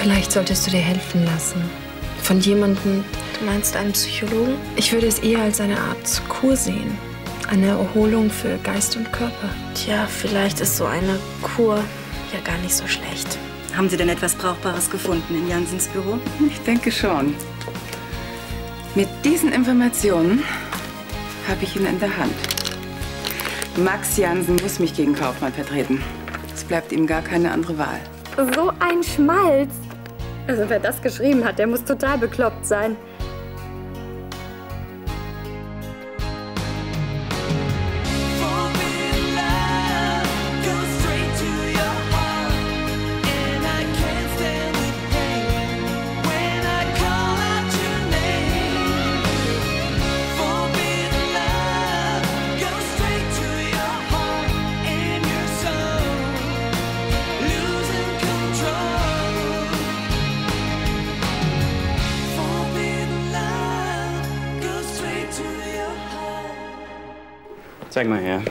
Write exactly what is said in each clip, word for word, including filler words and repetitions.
Vielleicht solltest du dir helfen lassen. Von jemandem. Du meinst einen Psychologen? Ich würde es eher als eine Art Kur sehen. Eine Erholung für Geist und Körper. Tja, vielleicht ist so eine Kur ja gar nicht so schlecht. Haben Sie denn etwas Brauchbares gefunden in Jansens Büro? Ich denke schon. Mit diesen Informationen habe ich ihn in der Hand. Max Jansen muss mich gegen Kaufmann vertreten. Es bleibt ihm gar keine andere Wahl. So ein Schmalz. Also wer das geschrieben hat, der muss total bekloppt sein. Zeig mal her.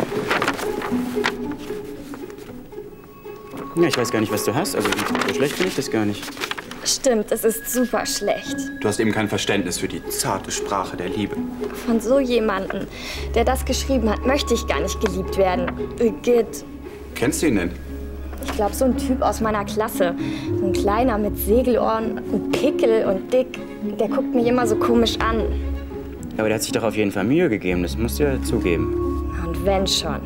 Ja, ich weiß gar nicht, was du hast. Also so schlecht finde ich das gar nicht. Stimmt, es ist super schlecht. Du hast eben kein Verständnis für die zarte Sprache der Liebe. Von so jemandem, der das geschrieben hat, möchte ich gar nicht geliebt werden. Igitt. Kennst du ihn denn? Ich glaube, so ein Typ aus meiner Klasse. So ein kleiner mit Segelohren, ein Pickel und dick. Der guckt mich immer so komisch an. Aber der hat sich doch auf jeden Fall Mühe gegeben, das musst du ja zugeben. Und wenn schon.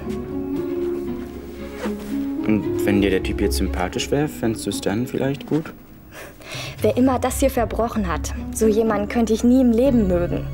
Und wenn dir der Typ jetzt sympathisch wäre, fändest du es dann vielleicht gut? Wer immer das hier verbrochen hat, so jemanden könnte ich nie im Leben mögen.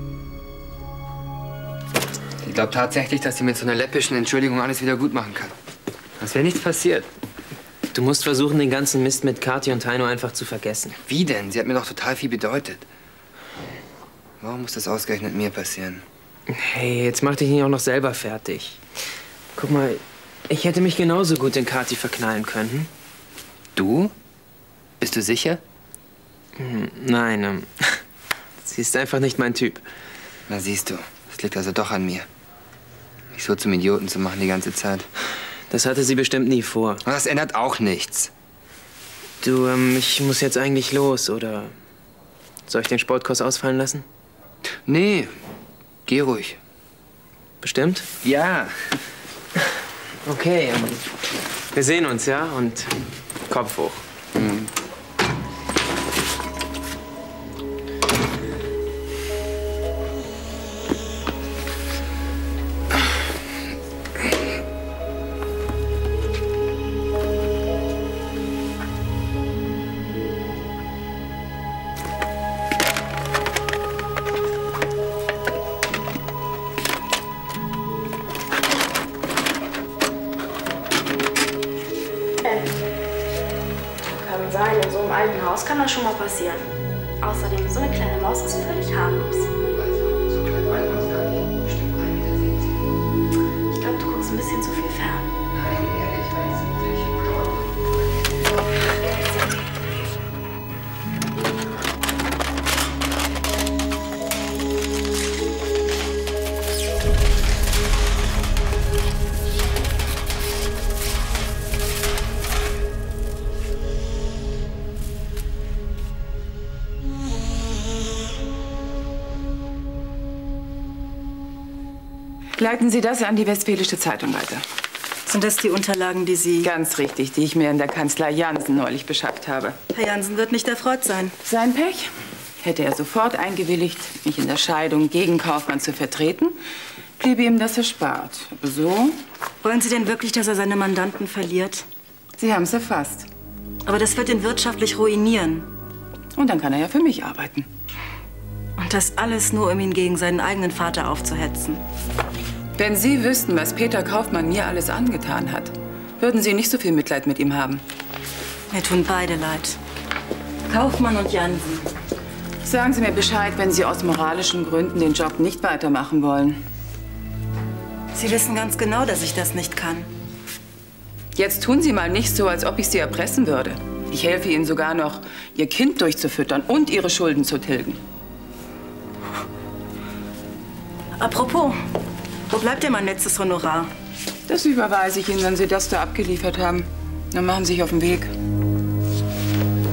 Sie glaubt tatsächlich, dass sie mit so einer läppischen Entschuldigung alles wieder gut machen kann. Das wäre nichts passiert. Du musst versuchen, den ganzen Mist mit Kathi und Taino einfach zu vergessen. Wie denn? Sie hat mir doch total viel bedeutet. Warum muss das ausgerechnet mir passieren? Hey, jetzt mach dich nicht auch noch selber fertig. Guck mal, ich hätte mich genauso gut in Kathi verknallen können. Du? Bist du sicher? Hm, nein, ähm, sie ist einfach nicht mein Typ. Na siehst du, es liegt also doch an mir. Mich so zum Idioten zu machen die ganze Zeit. Das hatte sie bestimmt nie vor. Und das ändert auch nichts. Du, ähm, ich muss jetzt eigentlich los, oder soll ich den Sportkurs ausfallen lassen? Nee, geh ruhig. Bestimmt? Ja. Okay, ähm, wir sehen uns, ja? Und Kopf hoch. Mhm. Kann sein, in so einem alten Haus kann das schon mal passieren. Außerdem, so eine kleine Maus ist völlig harmlos. Ich glaube, du guckst ein bisschen zu viel fern. Leiten Sie das an die Westfälische Zeitung weiter. Sind das die Unterlagen, die Sie... Ganz richtig, die ich mir in der Kanzlei Jansen neulich beschafft habe. Herr Jansen wird nicht erfreut sein. Sein Pech. Hätte er sofort eingewilligt, mich in der Scheidung gegen Kaufmann zu vertreten, bliebe ihm das erspart. Aber so? Wollen Sie denn wirklich, dass er seine Mandanten verliert? Sie haben es erfasst. Aber das wird ihn wirtschaftlich ruinieren. Und dann kann er ja für mich arbeiten. Und das alles nur, um ihn gegen seinen eigenen Vater aufzuhetzen. Wenn Sie wüssten, was Peter Kaufmann mir alles angetan hat, würden Sie nicht so viel Mitleid mit ihm haben. Mir tun beide leid. Kaufmann und Jansen. Sagen Sie mir Bescheid, wenn Sie aus moralischen Gründen den Job nicht weitermachen wollen. Sie wissen ganz genau, dass ich das nicht kann. Jetzt tun Sie mal nicht so, als ob ich Sie erpressen würde. Ich helfe Ihnen sogar noch, Ihr Kind durchzufüttern und Ihre Schulden zu tilgen. Apropos, wo bleibt denn mein letztes Honorar? Das überweise ich Ihnen, wenn Sie das da abgeliefert haben. Dann machen Sie sich auf den Weg.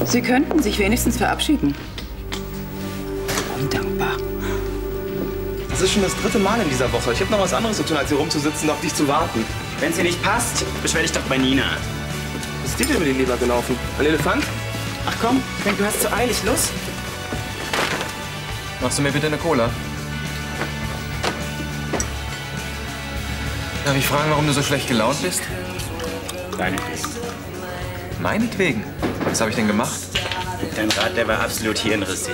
Sie könnten sich wenigstens verabschieden. Undankbar. Das ist schon das dritte Mal in dieser Woche. Ich habe noch was anderes zu tun, als hier rumzusitzen und auf dich zu warten. Wenn es dir nicht passt, beschwer dich doch bei Nina. Was ist dir denn über die Leber gelaufen? Ein Elefant? Ach komm, ich denk, du hast zu eilig. Los. Machst du mir bitte eine Cola? Darf ich fragen, warum du so schlecht gelaunt bist? Deinetwegen. Meinetwegen? Was habe ich denn gemacht? Dein Rat, der war absolut hirnrissig.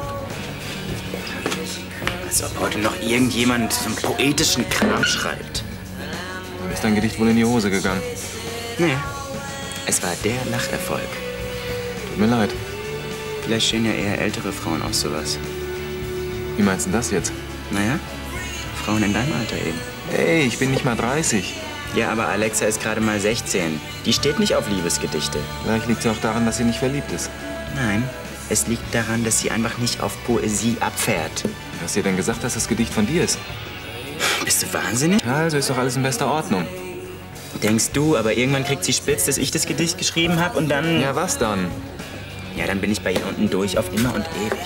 Als ob heute noch irgendjemand so einen poetischen Kram schreibt. Dann ist dein Gedicht wohl in die Hose gegangen. Nee, es war der Lacherfolg. Tut mir leid. Vielleicht stehen ja eher ältere Frauen auf sowas. Wie meinst du das jetzt? Naja, Frauen in deinem Alter eben. Ey, ich bin nicht mal dreißig. Ja, aber Alexa ist gerade mal sechzehn. Die steht nicht auf Liebesgedichte. Vielleicht liegt es auch daran, dass sie nicht verliebt ist. Nein, es liegt daran, dass sie einfach nicht auf Poesie abfährt. Wer hast dir denn gesagt, dass das Gedicht von dir ist? Bist du wahnsinnig? Ja, also ist doch alles in bester Ordnung. Denkst du, aber irgendwann kriegt sie spitz, dass ich das Gedicht geschrieben habe und dann... Ja, was dann? Ja, dann bin ich bei ihr unten durch auf immer und ewig.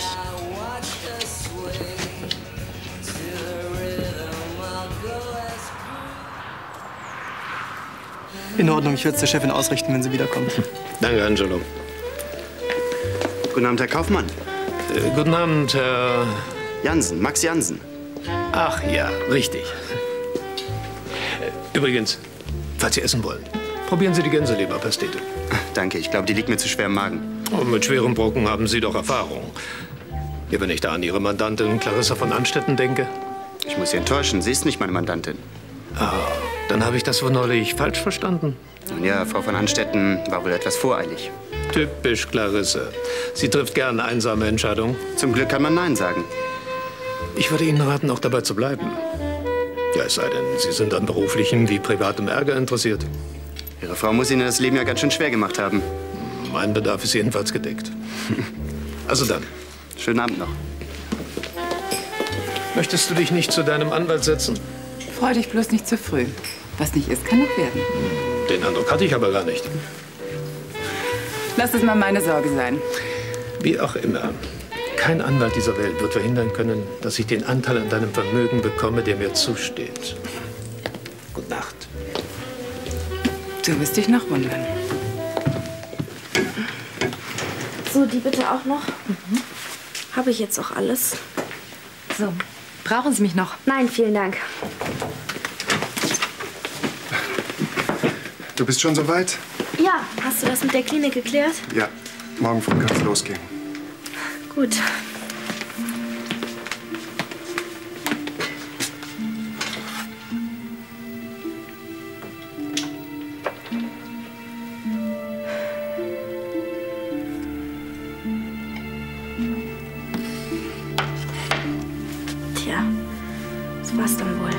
In Ordnung, ich werde es der Chefin ausrichten, wenn sie wiederkommt. Danke, Angelo. Guten Abend, Herr Kaufmann. Äh, guten Abend, Herr... Jansen, Max Jansen. Ach ja, richtig. Übrigens, falls Sie essen wollen, probieren Sie die Gänseleberpastete. Danke, ich glaube, die liegt mir zu schwer im Magen. Oh, mit schweren Brocken haben Sie doch Erfahrung. Ja, wenn ich da an Ihre Mandantin Clarissa von Anstetten denke. Ich muss Sie enttäuschen, sie ist nicht meine Mandantin. Ah, dann habe ich das wohl neulich falsch verstanden. Nun ja, Frau von Anstetten war wohl etwas voreilig. Typisch Clarisse. Sie trifft gerne einsame Entscheidungen. Zum Glück kann man Nein sagen. Ich würde Ihnen raten, auch dabei zu bleiben. Ja, es sei denn, Sie sind an beruflichem wie privatem Ärger interessiert. Ihre Frau muss Ihnen das Leben ja ganz schön schwer gemacht haben. Mein Bedarf ist jedenfalls gedeckt. Also dann. Schönen Abend noch. Möchtest du dich nicht zu deinem Anwalt setzen? Freu dich bloß nicht zu früh. Was nicht ist, kann noch werden. Den Eindruck hatte ich aber gar nicht. Lass es mal meine Sorge sein. Wie auch immer. Kein Anwalt dieser Welt wird verhindern können, dass ich den Anteil an deinem Vermögen bekomme, der mir zusteht. Gute Nacht. Du wirst dich noch wundern. So, die bitte auch noch. Mhm. Habe ich jetzt auch alles? So, brauchen Sie mich noch? Nein, vielen Dank. Du bist schon soweit? Ja, hast du das mit der Klinik geklärt? Ja, morgen früh kann es losgehen. Gut. Tja, das war's dann wohl.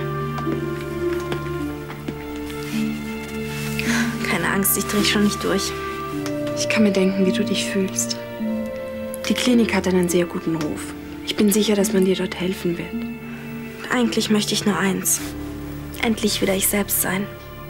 Keine Angst, ich dreh schon nicht durch. Ich kann mir denken, wie du dich fühlst. Die Klinik hat einen sehr guten Ruf. Ich bin sicher, dass man dir dort helfen wird. Eigentlich möchte ich nur eins. Endlich wieder ich selbst sein.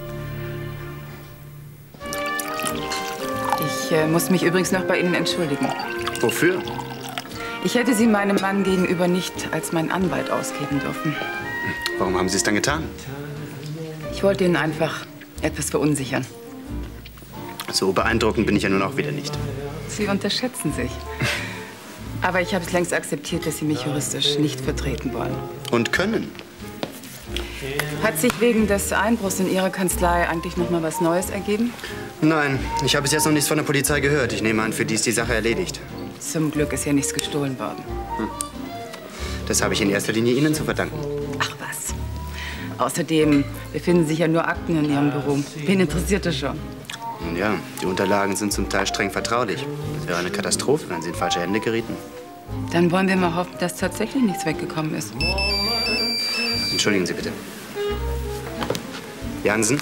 Ich äh, muss mich übrigens noch bei Ihnen entschuldigen. Wofür? Ich hätte Sie meinem Mann gegenüber nicht als mein Anwalt ausgeben dürfen. Warum haben Sie es dann getan? Ich wollte ihn einfach etwas verunsichern. So beeindruckend bin ich ja nun auch wieder nicht. Sie unterschätzen sich. Aber ich habe es längst akzeptiert, dass Sie mich juristisch nicht vertreten wollen. Und können? Hat sich wegen des Einbruchs in Ihrer Kanzlei eigentlich noch mal was Neues ergeben? Nein, ich habe bis jetzt noch nichts von der Polizei gehört. Ich nehme an, für die ist die Sache erledigt. Zum Glück ist ja nichts gestohlen worden. Hm. Das habe ich in erster Linie Ihnen zu verdanken. Ach was. Außerdem befinden sich ja nur Akten in Ihrem Büro. Wen interessiert das schon? Nun ja, die Unterlagen sind zum Teil streng vertraulich. Das wäre eine Katastrophe, wenn sie in falsche Hände gerieten. Dann wollen wir mal hoffen, dass tatsächlich nichts weggekommen ist. Entschuldigen Sie bitte. Jansen?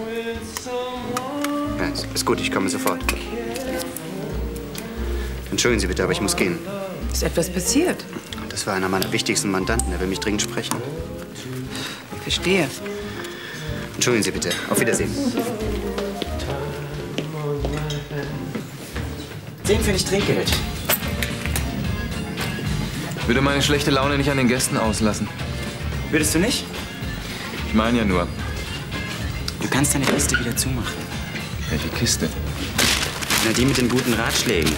Ja, ist gut, ich komme sofort. Entschuldigen Sie bitte, aber ich muss gehen. Ist etwas passiert? Das war einer meiner wichtigsten Mandanten. Er will mich dringend sprechen. Verstehe. Entschuldigen Sie bitte. Auf Wiedersehen. Den finde ich Trinkgeld. Ich würde meine schlechte Laune nicht an den Gästen auslassen. Würdest du nicht? Ich meine ja nur. Du kannst deine Kiste wieder zumachen. Welche Kiste? Na, die mit den guten Ratschlägen.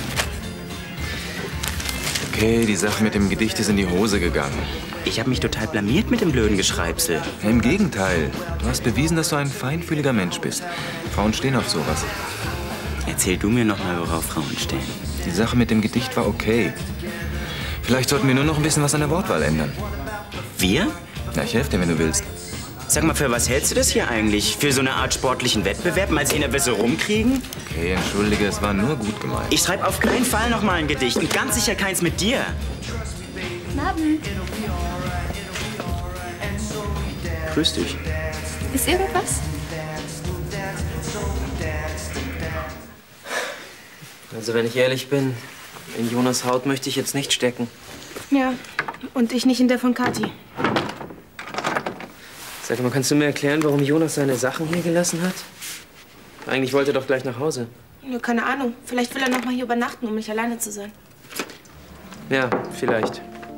Okay, die Sache mit dem Gedicht ist in die Hose gegangen. Ich habe mich total blamiert mit dem blöden Geschreibsel. Ja, im Gegenteil. Du hast bewiesen, dass du ein feinfühliger Mensch bist. Frauen stehen auf sowas. Erzähl du mir noch mal, worauf Frauen stehen. Die Sache mit dem Gedicht war okay. Vielleicht sollten wir nur noch ein bisschen was an der Wortwahl ändern. Wir? Ja, ich helfe dir, wenn du willst. Sag mal, für was hältst du das hier eigentlich? Für so eine Art sportlichen Wettbewerb? Mal sehen, ob wir so rumkriegen? Okay, entschuldige, es war nur gut gemeint. Ich schreibe auf keinen Fall noch mal ein Gedicht und ganz sicher keins mit dir. Guten Abend. Grüß dich. Ist irgendwas? Also wenn ich ehrlich bin, in Jonas Haut möchte ich jetzt nicht stecken. Ja, und ich nicht in der von Kathi. Sag mal, kannst du mir erklären, warum Jonas seine Sachen hier gelassen hat? Eigentlich wollte er doch gleich nach Hause. Ja, keine Ahnung. Vielleicht will er noch mal hier übernachten, um nicht alleine zu sein. Ja, vielleicht.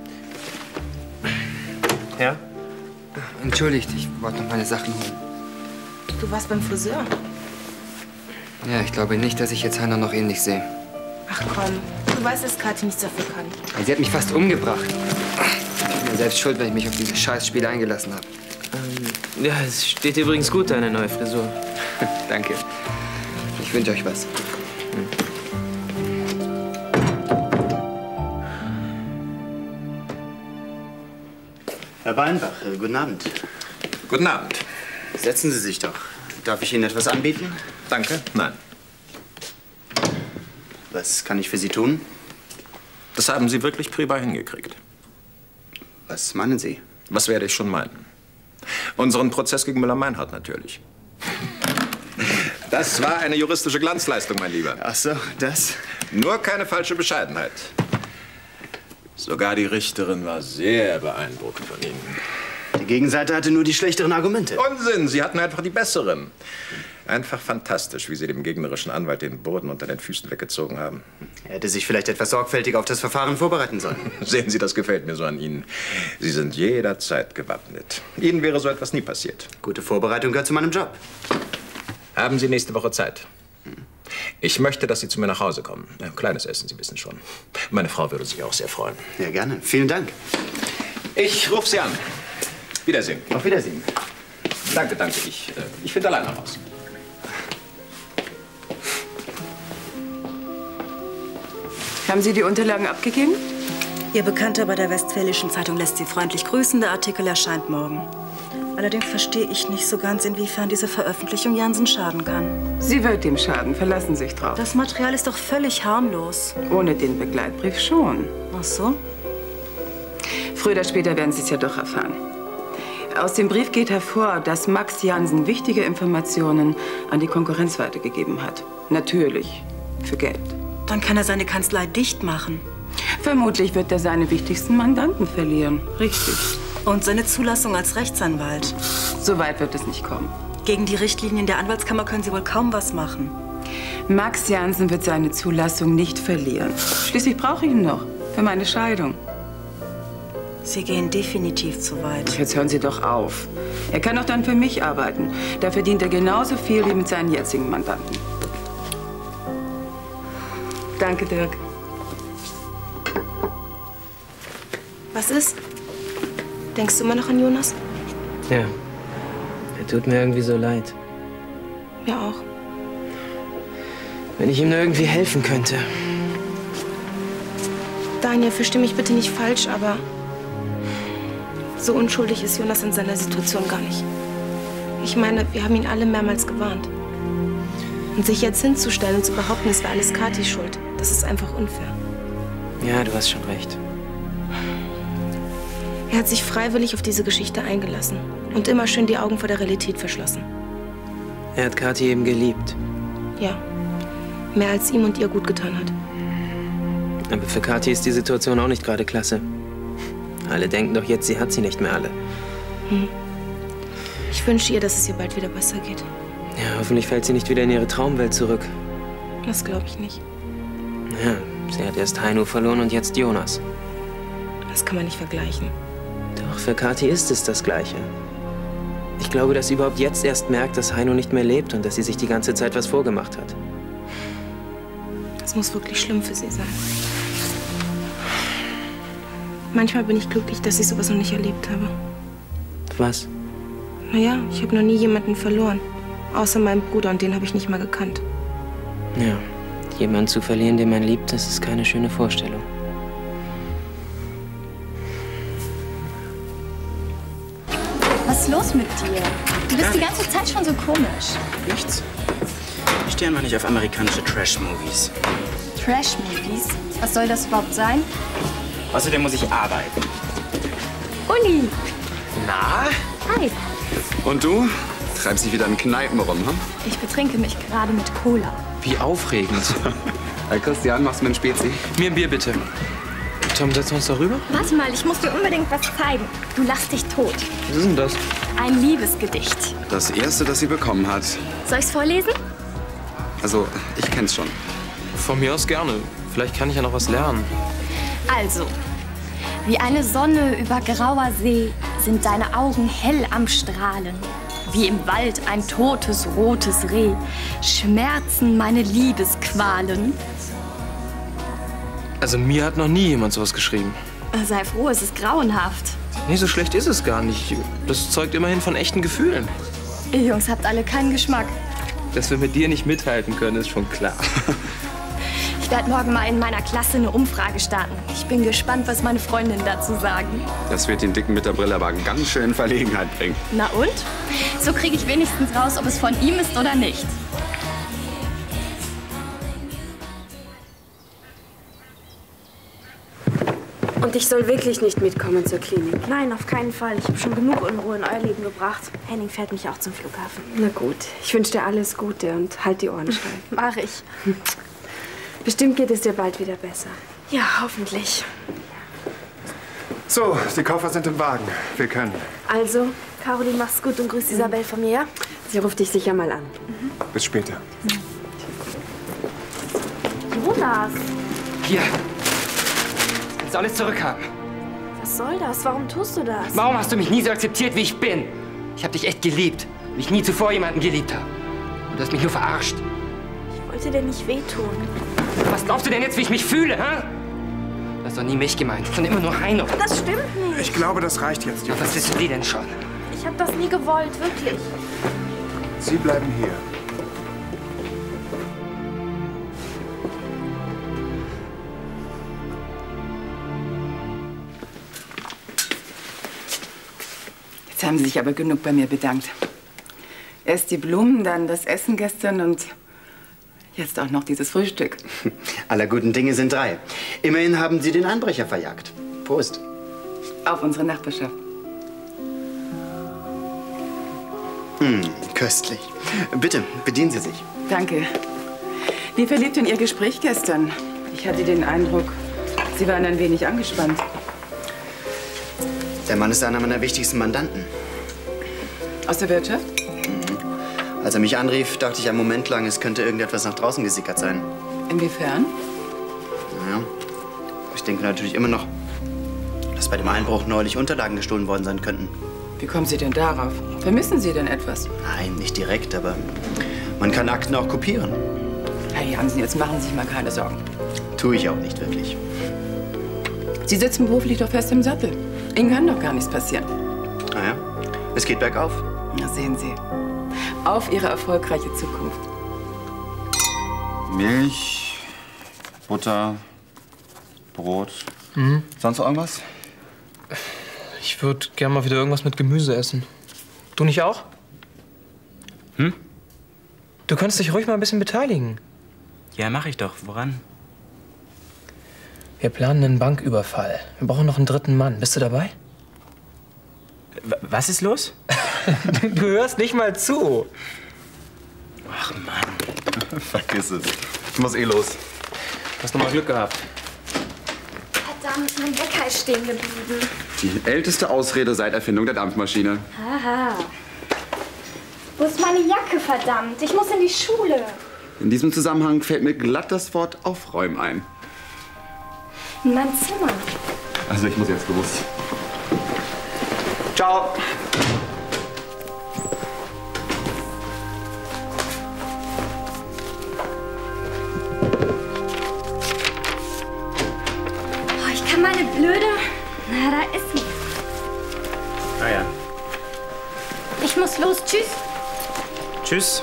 Ja? Entschuldigt, ich wollte noch meine Sachen holen. Du warst beim Friseur. Ja, ich glaube nicht, dass ich jetzt Hannah noch ähnlich sehe. Ach komm, du weißt, dass Kathi nichts dafür kann. Sie hat mich fast umgebracht. Ich bin mir selbst schuld, wenn ich mich auf dieses Scheißspiel eingelassen habe. Ähm, ja, es steht übrigens gut, deine neue Frisur. Danke. Ich wünsche euch was. Hm. Herr Weinbach, äh, guten Abend. Guten Abend. Setzen Sie sich doch. Darf ich Ihnen etwas anbieten? Danke. Nein. Was kann ich für Sie tun? Das haben Sie wirklich prima hingekriegt. Was meinen Sie? Was werde ich schon meinen? Unseren Prozess gegen Müller-Meinhardt natürlich. Das war eine juristische Glanzleistung, mein Lieber. Ach so, das? Nur keine falsche Bescheidenheit. Sogar die Richterin war sehr beeindruckt von Ihnen. Die Gegenseite hatte nur die schlechteren Argumente. Unsinn, Sie hatten einfach die besseren. Einfach fantastisch, wie Sie dem gegnerischen Anwalt den Boden unter den Füßen weggezogen haben. Er hätte sich vielleicht etwas sorgfältiger auf das Verfahren vorbereiten sollen. Sehen Sie, das gefällt mir so an Ihnen. Sie sind jederzeit gewappnet. Ihnen wäre so etwas nie passiert. Gute Vorbereitung gehört zu meinem Job. Haben Sie nächste Woche Zeit? Ich möchte, dass Sie zu mir nach Hause kommen. Ein kleines Essen, Sie wissen schon. Meine Frau würde sich auch sehr freuen. Ja, gerne. Vielen Dank. Ich rufe Sie an. Wiedersehen. Auf Wiedersehen. Danke, danke. Ich, äh, ich finde alleine raus. Haben Sie die Unterlagen abgegeben? Ihr Bekannter bei der Westfälischen Zeitung lässt Sie freundlich grüßen. Der Artikel erscheint morgen. Allerdings verstehe ich nicht so ganz, inwiefern diese Veröffentlichung Jansen schaden kann. Sie wird ihm schaden, verlassen Sie sich drauf. Das Material ist doch völlig harmlos. Ohne den Begleitbrief schon. Ach so? Früher oder später werden Sie es ja doch erfahren. Aus dem Brief geht hervor, dass Max Jansen wichtige Informationen an die Konkurrenz weitergegeben hat. Natürlich, für Geld. Dann kann er seine Kanzlei dicht machen. Vermutlich wird er seine wichtigsten Mandanten verlieren. Richtig. Und seine Zulassung als Rechtsanwalt. So weit wird es nicht kommen. Gegen die Richtlinien der Anwaltskammer können Sie wohl kaum was machen. Max Jansen wird seine Zulassung nicht verlieren. Schließlich brauche ich ihn noch für meine Scheidung. Sie gehen definitiv zu weit. Jetzt hören Sie doch auf. Er kann doch dann für mich arbeiten. Da verdient er genauso viel wie mit seinen jetzigen Mandanten. Danke, Dirk. Was ist? Denkst du immer noch an Jonas? Ja. Er tut mir irgendwie so leid. Mir auch. Wenn ich ihm nur irgendwie helfen könnte. Daniel, versteh mich bitte nicht falsch, aber so unschuldig ist Jonas in seiner Situation gar nicht. Ich meine, wir haben ihn alle mehrmals gewarnt. Und sich jetzt hinzustellen und zu behaupten, es wäre alles Kathis Schuld, das ist einfach unfair. Ja, du hast schon recht. Er hat sich freiwillig auf diese Geschichte eingelassen und immer schön die Augen vor der Realität verschlossen. Er hat Kathi eben geliebt. Ja, mehr als ihm und ihr gut getan hat. Aber für Kathi ist die Situation auch nicht gerade klasse. Alle denken doch jetzt, sie hat sie nicht mehr alle. Hm. Ich wünsche ihr, dass es ihr bald wieder besser geht. Ja, hoffentlich fällt sie nicht wieder in ihre Traumwelt zurück. Das glaube ich nicht. Ja, sie hat erst Heino verloren und jetzt Jonas. Das kann man nicht vergleichen. Doch, für Kathi ist es das Gleiche. Ich glaube, dass sie überhaupt jetzt erst merkt, dass Heino nicht mehr lebt und dass sie sich die ganze Zeit was vorgemacht hat. Das muss wirklich schlimm für sie sein. Manchmal bin ich glücklich, dass ich sowas noch nicht erlebt habe. Was? Naja, ich habe noch nie jemanden verloren. Außer meinem Bruder, und den habe ich nicht mal gekannt. Ja, jemanden zu verlieren, den man liebt, das ist keine schöne Vorstellung. Was ist los mit dir? Du bist die ganze Zeit schon so komisch. Nichts. Ich stehe einfach nicht auf amerikanische Trash-Movies. Trash-Movies? Was soll das überhaupt sein? Außerdem muss ich arbeiten. Uli! Na? Hi. Und du? Treibst dich wieder in Kneipen rum, hm? Ich betrinke mich gerade mit Cola. Wie aufregend. Hey Christian, machst du mir ein Spezi? Mir ein Bier, bitte. Tom, setzen wir uns da rüber? Warte mal, ich muss dir unbedingt was zeigen. Du lachst dich tot. Was ist denn das? Ein Liebesgedicht. Das erste, das sie bekommen hat. Soll ich's vorlesen? Also, ich kenn's schon. Von mir aus gerne. Vielleicht kann ich ja noch was lernen. Also, wie eine Sonne über grauer See sind deine Augen hell am Strahlen. Wie im Wald ein totes, rotes Reh schmerzen meine Liebesqualen. Also mir hat noch nie jemand sowas geschrieben. Sei froh, es ist grauenhaft. Nee, so schlecht ist es gar nicht. Das zeugt immerhin von echten Gefühlen. Ihr Jungs habt alle keinen Geschmack. Dass wir mit dir nicht mithalten können, ist schon klar. Ich werde morgen mal in meiner Klasse eine Umfrage starten. Ich bin gespannt, was meine Freundinnen dazu sagen. Das wird den Dicken mit der Brille aber ganz schön in Verlegenheit bringen. Na und? So kriege ich wenigstens raus, ob es von ihm ist oder nicht. Und ich soll wirklich nicht mitkommen zur Klinik? Nein, auf keinen Fall. Ich habe schon genug Unruhe in euer Leben gebracht. Henning fährt mich auch zum Flughafen. Na gut, ich wünsche dir alles Gute und halt die Ohren steif. Mach ich. Bestimmt geht es dir bald wieder besser. Ja, hoffentlich. So, die Koffer sind im Wagen. Wir können. Also? Caroline, mach's gut und grüß Isabel von mir. Sie ruft dich sicher mal an. Mhm. Bis später. Jonas! Hier. Kannst du alles zurückhaben. Was soll das? Warum tust du das? Warum hast du mich nie so akzeptiert, wie ich bin? Ich habe dich echt geliebt, wie ich nie zuvor jemanden geliebt habe. Und du hast mich nur verarscht. Ich wollte dir nicht wehtun. Was glaubst du denn jetzt, wie ich mich fühle, hä? Du hast doch nie mich gemeint, sondern immer nur Heino. Das stimmt nicht. Ich glaube, das reicht jetzt, Jonas. Was wissen die denn schon? Ich habe das nie gewollt, wirklich. Sie bleiben hier. Jetzt haben Sie sich aber genug bei mir bedankt. Erst die Blumen, dann das Essen gestern und jetzt auch noch dieses Frühstück. Aller guten Dinge sind drei. Immerhin haben Sie den Einbrecher verjagt. Prost. Auf unsere Nachbarschaft. Hm, köstlich. Bitte, bedienen Sie sich. Danke. Wie verlief denn Ihr Gespräch gestern? Ich hatte den Eindruck, Sie waren ein wenig angespannt. Der Mann ist einer meiner wichtigsten Mandanten. Aus der Wirtschaft? Mhm. Als er mich anrief, dachte ich einen Moment lang, es könnte irgendetwas nach draußen gesickert sein. Inwiefern? Naja, ich denke natürlich immer noch, dass bei dem Einbruch neulich Unterlagen gestohlen worden sein könnten. Wie kommen Sie denn darauf? Vermissen Sie denn etwas? Nein, nicht direkt, aber man kann Akten auch kopieren. Herr Jansen, jetzt machen Sie sich mal keine Sorgen. Tue ich auch nicht wirklich. Sie sitzen beruflich doch fest im Sattel. Ihnen kann doch gar nichts passieren. Naja, es geht bergauf. Na, sehen Sie. Auf Ihre erfolgreiche Zukunft. Milch, Butter, Brot. Mhm. Sonst noch irgendwas? Ich würde gern mal wieder irgendwas mit Gemüse essen. Du nicht auch? Hm? Du könntest dich ruhig mal ein bisschen beteiligen. Ja, mach ich doch. Woran? Wir planen einen Banküberfall. Wir brauchen noch einen dritten Mann. Bist du dabei? W was ist los? Du hörst nicht mal zu. Ach Mann. Vergiss es. Ich muss eh los. Hast noch mal Glück gehabt. Verdammt, mein Wecker ist stehen geblieben. Die älteste Ausrede seit Erfindung der Dampfmaschine. Haha. Wo ist meine Jacke, verdammt? Ich muss in die Schule. In diesem Zusammenhang fällt mir glatt das Wort aufräumen ein. In mein Zimmer. Also ich muss jetzt los. Ciao. Oh, ich kann meine blöde... Na, da ist sie. Ah ja. Ich muss los. Tschüss. Tschüss.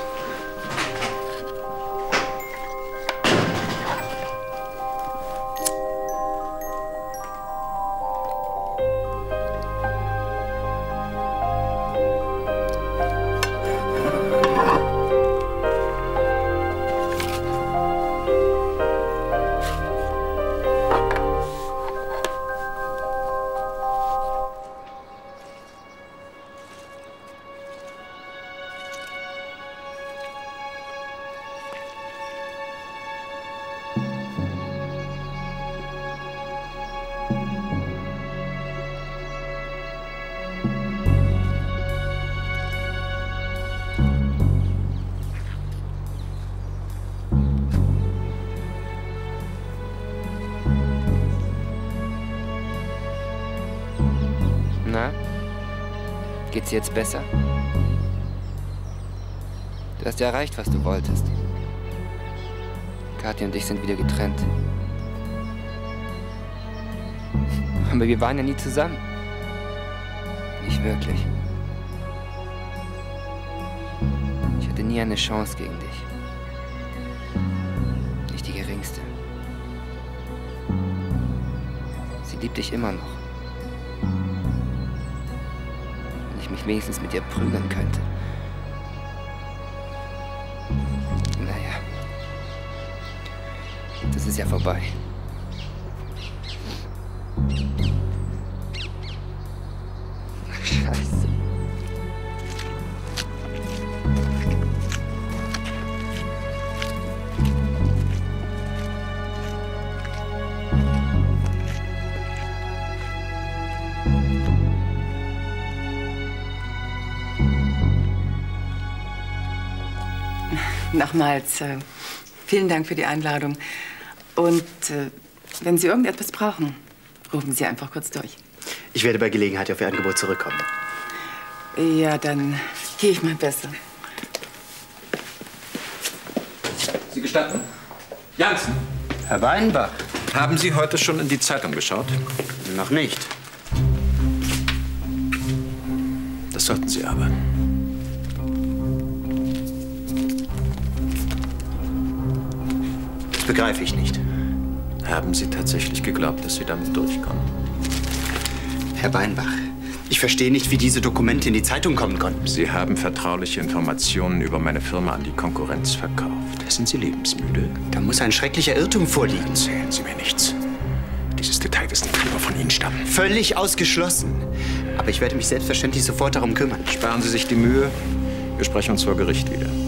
Na? Geht's dir jetzt besser? Du hast ja erreicht, was du wolltest. Kathi und ich sind wieder getrennt. Aber wir waren ja nie zusammen. Nicht wirklich. Ich hatte nie eine Chance gegen dich. Nicht die geringste. Sie liebt dich immer noch. Wenn ich mich wenigstens mit ihr prügeln könnte. Naja. Das ist ja vorbei. Scheiße. Nochmals, äh, vielen Dank für die Einladung. Und äh, wenn Sie irgendetwas brauchen, rufen Sie einfach kurz durch. Ich werde bei Gelegenheit auf Ihr Angebot zurückkommen. Ja, dann gehe ich mal besser. Sie gestatten? Jansen! Herr Weinbach. Haben Sie heute schon in die Zeitung geschaut? Noch nicht. Das sollten Sie aber. Das begreife ich nicht. Haben Sie tatsächlich geglaubt, dass Sie damit durchkommen? Herr Weinbach, ich verstehe nicht, wie diese Dokumente in die Zeitung kommen konnten. Sie haben vertrauliche Informationen über meine Firma an die Konkurrenz verkauft. Sind Sie lebensmüde? Da muss ein schrecklicher Irrtum vorliegen. Erzählen Sie mir nichts. Dieses Detail wird nicht lieber von Ihnen stammen. Völlig ausgeschlossen. Aber ich werde mich selbstverständlich sofort darum kümmern. Sparen Sie sich die Mühe. Wir sprechen uns vor Gericht wieder.